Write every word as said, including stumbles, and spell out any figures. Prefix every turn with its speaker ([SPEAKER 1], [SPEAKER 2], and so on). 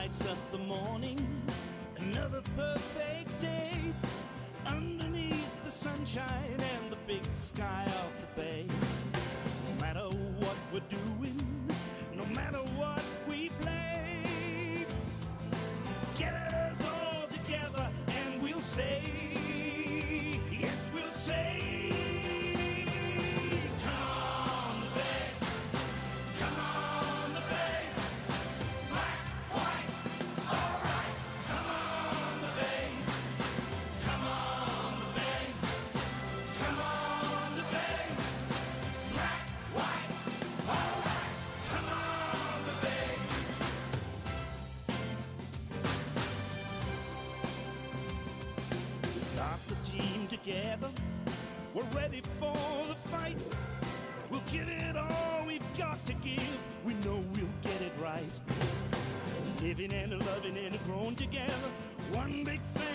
[SPEAKER 1] lights up the morning. Another perfect day underneath the sunshine and the big sky of the bay. No matter what we're doing, no matter what we play, get us all together and we'll say, yes, we'll say, come on the bay, come on the bay, black, white, all right, come on the bay, come on the bay, come on the bay, black, white, all right, come on the bay. We've got the team together, we're ready for the fight. We'll give it all we've got to give, we know we'll get it right. Living and loving and growing together, one big family.